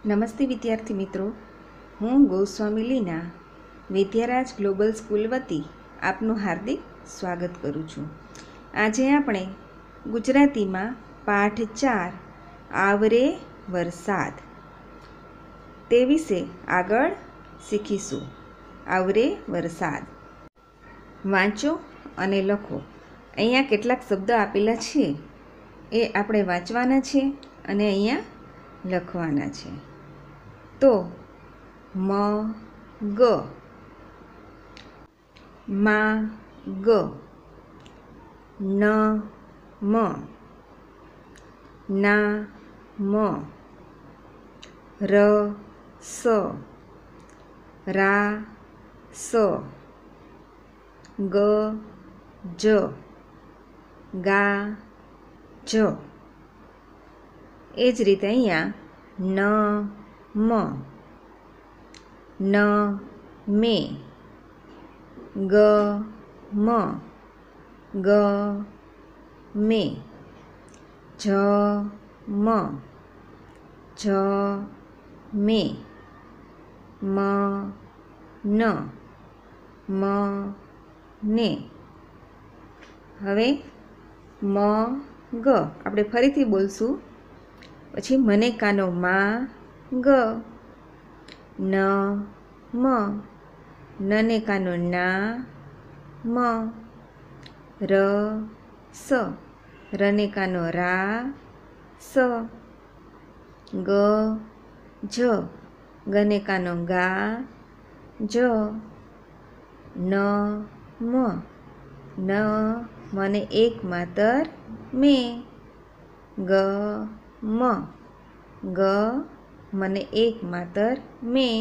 નમસ્તે વિદ્યાર્થી મિત્રો, હું ગોસ્વામી લીના વિદ્યારાજ ગ્લોબલ સ્કૂલ વતી આપનું હાર્દિક સ્વાગત કરું છું. આજે આપણે ગુજરાતીમાં પાઠ 4 આવરે વરસાદ તે વિશે આગળ શીખીશું. આવરે વરસાદ વાંચો અને લખો. અહીંયા કેટલાક શબ્દ આપેલા છે એ આપણે વાંચવાના છે અને અહીંયા લખવાના છે. તો મગ, માગ, નમ, નામ, રસ, રાસ, ગજ, ગાજ. એ જ રીતે અહીંયા નમે, ગમે, જમે, મને. હવે મગ આપણે ફરીથી બોલશું. પછી મને કાનો માગ, નમ, નને કાનો નામ, રસ, રને કાનો રાસ, ગજ, ગને કાનો ગાજ, નમ, ન મને એક માતર મેં, ગમ, ગ મને એક માતર મેં,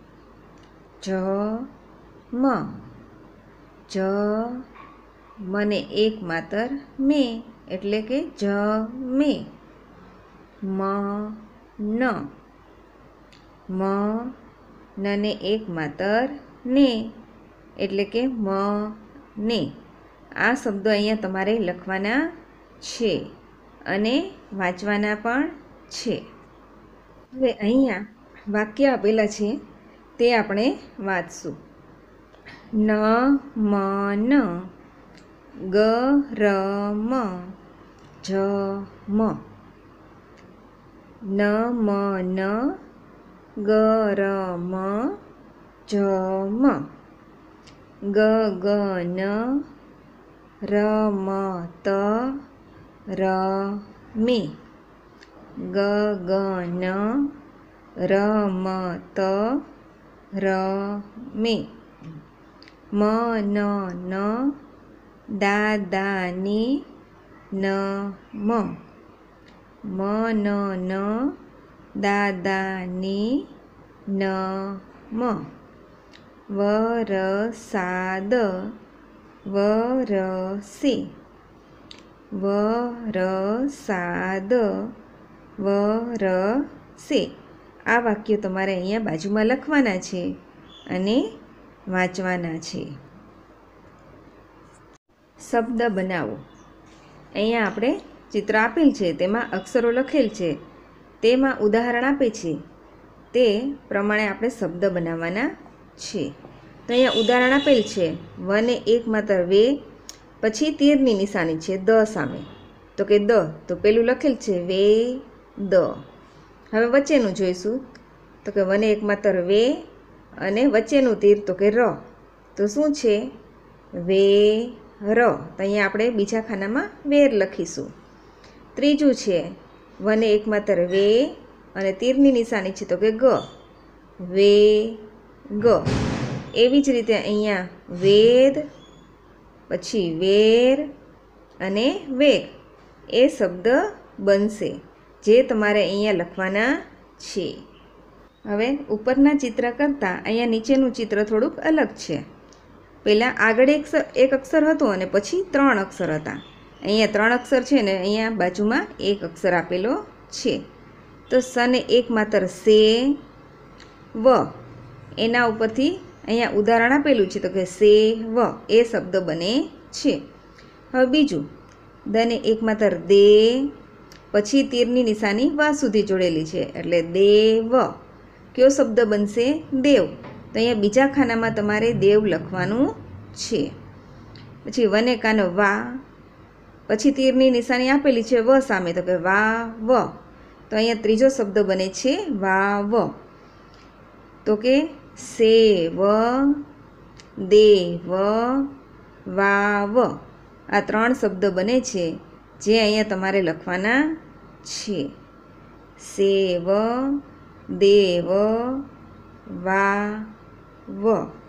જમ, જ મને એક માતર મેં એટલે કે જમે, નને એક માતર ને એટલે કે મને. આ શબ્દો અહીંયા તમારે લખવાના છે અને વાંચવાના પણ છે. હવે અહીંયા વાક્ય આપેલા છે તે આપણે વાંચશું. નમન ગરમ જમ, નમન ગરમ જમ, ગગન રમત રમે, ગગન રમત રમે, મનન દાદાને નમ, મનન દાદાને નમ, વરસાદ વરસે, વરસાદ વરસે. આ વાક્યો તમારે અહીંયા બાજુમાં લખવાના છે અને વાંચવાના છે. શબ્દ બનાવો. અહીંયા આપણે ચિત્ર આપેલ છે, તેમાં અક્ષરો લખેલ છે, તેમાં ઉદાહરણ આપે છે, તે પ્રમાણે આપણે શબ્દ બનાવવાના છે. તો અહીંયા ઉદાહરણ આપેલ છે, વને એક માત્ર વે, પછી તીરની નિશાની છે દ સામે, તો કે દ, તો પેલું લખેલ છે વે દ. હવે વચ્ચેનું જોઈશું, તો કે વને એક માત્ર વે અને વચ્ચેનું તીર તો કે ર, તો શું છે વે ર. તો અહીંયા આપણે બીજા ખાનામાં વેર લખીશું. ત્રીજું છે વને એક માત્ર વે અને તીરની નિશાની છે તો કે ગ, વે ગ. એવી જ રીતે અહીંયા વેદ, પછી વેર અને વેગ એ શબ્દ બનશે, જે તમારે અહીંયા લખવાના છે. હવે ઉપરના ચિત્ર કરતાં અહીંયા નીચેનું ચિત્ર થોડુંક અલગ છે. પહેલાં આગળ એક અક્ષર હતો અને પછી 3 અક્ષર હતા. અહીંયા 3 અક્ષર છે ને અહીંયા બાજુમાં એક અક્ષર આપેલો છે. તો સને એક માત્ર સે વ, એના ઉપરથી અહીંયા ઉદાહરણ આપેલું છે તો કે સે વ એ શબ્દ બને છે. હવે બીજું દને એક માત્ર દે, પછી તીરની નિશાની વા સુધી જોડેલી છે એટલે દેવ. કયો શબ્દ બનશે? દેવ. તો અહીંયા બીજા ખાનામાં તમારે દેવ લખવાનું છે. પછી વને કાનો વા, પછી તીરની નિશાની આપેલી છે વ સામે, તો કે વા વ. તો અહીંયા ત્રીજો શબ્દ બને છે વાવ. તો કે સેવ, દેવ, વાવ. આ 3 શબ્દ બને છે જે અહીંયા તમારે લખવાના છે. સેવ, દેવ, વાવ.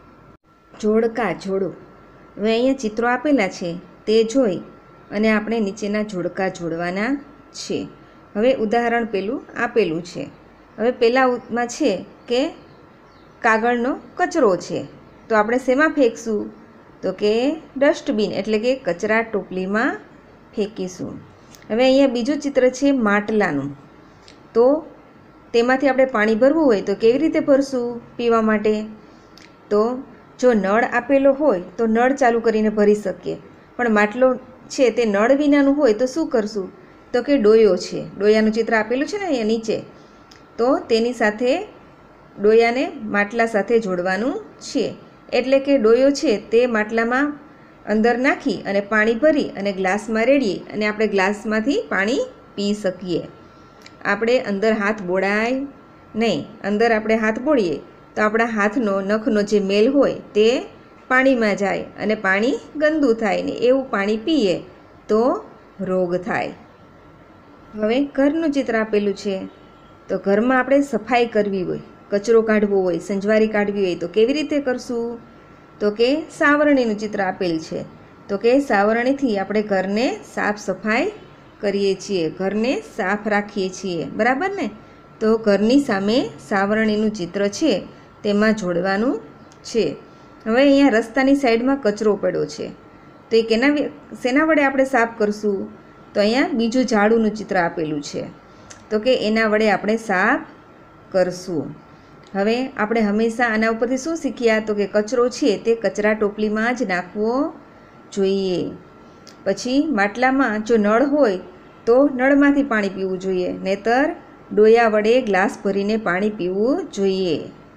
જોડકા જોડો. હવે અહીંયા ચિત્રો આપેલા છે તે જોઈ અને આપણે નીચેના જોડકા જોડવાના છે. હવે ઉદાહરણ પેલું આપેલું છે. હવે પહેલાંમાં છે કે કાગળનો કચરો છે, તો આપણે શેમાં ફેંકશું? તો કે ડસ્ટબિન એટલે કે કચરા ટોપલીમાં ફેંકીશું. હવે અહીંયા બીજું ચિત્ર છે માટલાનું. તો તેમાંથી આપણે પાણી ભરવું હોય તો કેવી રીતે ભરશું પીવા માટે? તો જો નળ આપેલો હોય તો નળ ચાલુ કરીને ભરી શકીએ, પણ માટલો છે તે નળ વિનાનું હોય તો શું કરશું? તો કે ડોયો છે, ડોયાનું ચિત્ર આપેલું છે ને અહીંયા નીચે, તો તેની સાથે ડોયાને માટલા સાથે જોડવાનું છે. એટલે કે ડોયો છે તે માટલામાં અંદર નાખી અને પાણી ભરી અને ગ્લાસમાં રેડીએ અને આપણે ગ્લાસમાંથી પાણી પી શકીએ. આપણે અંદર હાથ બોળાય નહીં. અંદર આપણે હાથ બોળીએ તો આપણા હાથનો નખનો જે મેલ હોય તે પાણીમાં જાય અને પાણી ગંદુ થાય ને એવું પાણી પીએ તો રોગ થાય. હવે ઘરનું ચિત્ર આપેલું છે. તો ઘરમાં આપણે સફાઈ કરવી હોય, કચરો કાઢવો હોય, સંજવારી કાઢવી હોય તો કેવી રીતે કરશું? તો કે સાવરણીનું ચિત્ર આપેલ છે. તો કે સાવરણીથી આપણે ઘરને સાફ સફાઈ કરીએ છીએ, ઘરને સાફ રાખીએ છીએ, બરાબર ને? તો ઘરની સામે સાવરણીનું ચિત્ર છે તેમાં જોડવાનું છે. હવે અહીંયા રસ્તાની સાઈડમાં કચરો પડ્યો છે, તો એ શેના વડે આપણે સાફ કરશું? તો અહીંયા બીજું ઝાડુનું ચિત્ર આપેલું છે, તો કે એના વડે આપણે સાફ કરશું. હવે આપણે હંમેશા આના ઉપરથી શું શીખ્યા? તો કે કચરો છે તે કચરા ટોપલીમાં જ નાખવો જોઈએ. પછી માટલામાં જો નળ હોય તો નળમાંથી પાણી પીવું જોઈએ, નહીંતર ડોયા વડે ગ્લાસ ભરીને પાણી પીવું જોઈએ.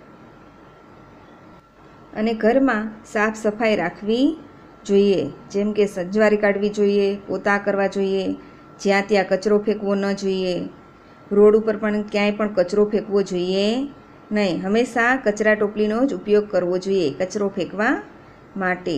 અને ઘરમાં સાફ સફાઈ રાખવી જોઈએ, જેમ કે સંજવારી કાઢવી જોઈએ, પોતા કરવા જોઈએ, જ્યાં ત્યાં કચરો ફેંકવો ન જોઈએ. રોડ ઉપર પણ ક્યાંય પણ કચરો ફેંકવો જોઈએ નહીં. હંમેશા કચરા ટોપલીનો જ ઉપયોગ કરવો જોઈએ કચરો ફેંકવા માટે.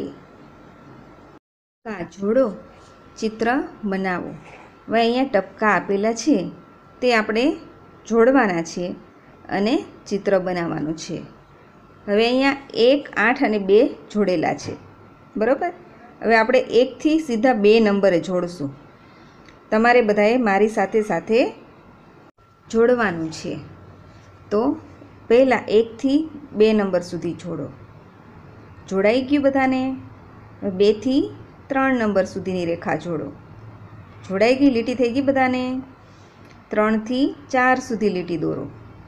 ટપકા જોડો, ચિત્ર બનાવો. હવે અહીંયા ટપકા આપેલા છે તે આપણે જોડવાના છે અને ચિત્ર બનાવવાનું છે. હવે અહીંયા 1, 8 અને 2 જોડેલા છે, બરાબર? હવે આપણે 1 થી સીધા 2 નંબરે જોડશું. તમારે બધાએ મારી સાથે સાથે જોડવાનું છે. તો પહેલાં 1 થી 2 નંબર સુધી જોડો. જોડાઈ ગયું બધાને? 2 થી 3 નંબર સુધીની રેખા જોડો. જોડાઈ ગઈ, લીટી થઈ ગઈ બધાને? 3 થી 4 સુધી લીટી દોરો.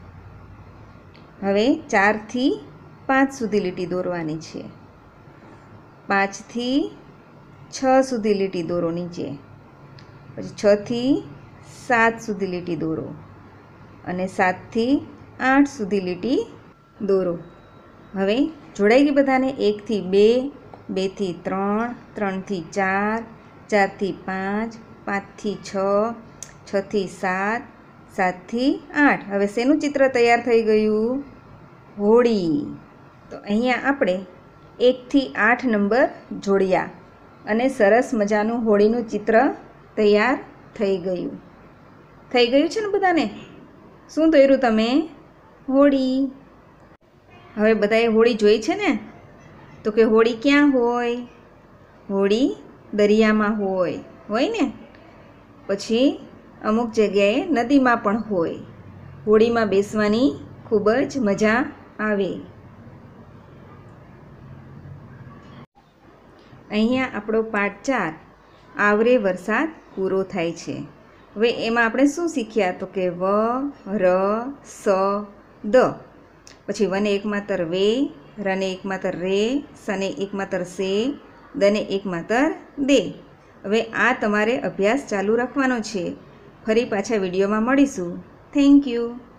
હવે 4 થી 5 સુધી લીટી દોરવાની છે. 5 થી 6 સુધી લીટી દોરો નીચે. પછી 6 થી 7 સુધી લીટી દોરો અને 7 થી 8 સુધી લીટી દોરો. હવે જોડાઈ ગઈ બધાને? 1 થી 2, 2 થી 3, 3 થી 4, 4 થી 5, 5 થી 6, 6 થી 7, 7 થી 8. હવે શેનું ચિત્ર તૈયાર થઈ ગયું? હોળી. તો અહીંયા આપણે 1 થી 8 નંબર જોડ્યા અને સરસ મજાનું હોળીનું ચિત્ર તૈયાર થઈ ગયું. થઈ ગયું છે ને બધાને? શું દોર્યું તમે? હોળી. હવે બધાએ હોળી જોઈ છે ને? તો કે હોળી ક્યાં હોય? હોળી દરિયામાં હોય ને? પછી અમુક જગ્યાએ નદીમાં પણ હોય. હોળીમાં બેસવાની ખૂબ જ મજા આવે. અહીંયા આપણો પાઠ 4 આવરે વરસાદ પૂરો થાય છે. હવે એમાં આપણે શું શીખ્યા? તો કે વ, ર, સ, દ. પછી વને એક માતર વે, રને એક માતર રે, સને એક માતર સે, દને એક માતર દે. હવે આ તમારે અભ્યાસ ચાલુ રાખવાનો છે. ફરી પાછા વિડીયોમાં મળીશું. Thank you.